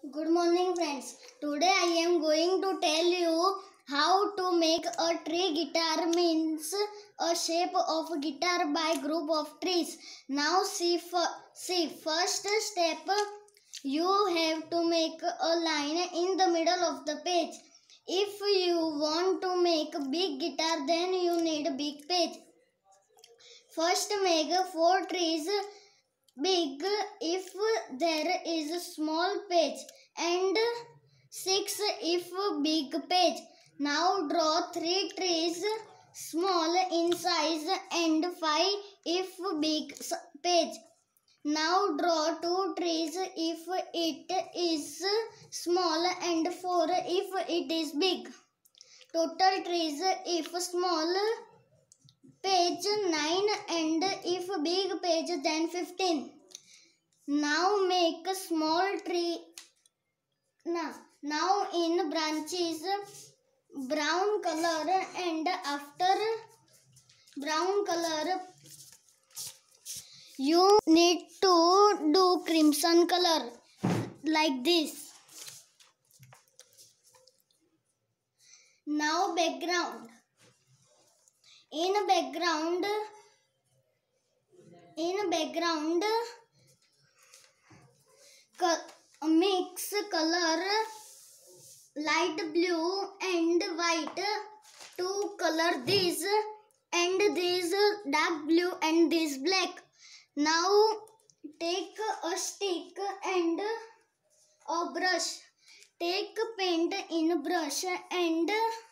Good morning friends. Today I am going to tell you how to make a tree guitar, means a shape of guitar by group of trees. Now see first step, you have to make a line in the middle of the page. If you want to make a big guitar, then you need a big page. First make 4 trees big if there is a small page and 6 if big page. Now draw 3 trees small in size and 5 if big page. Now draw 2 trees if it is small and 4 if it is big. Total trees if small page 9 and if big page then 15. Now make a small tree. Now in branches brown color, and after brown color you need to do crimson color like this. Now background. In background mix color light blue and white to color this, and this dark blue and this black. Now take a stick and a brush. Take paint in brush and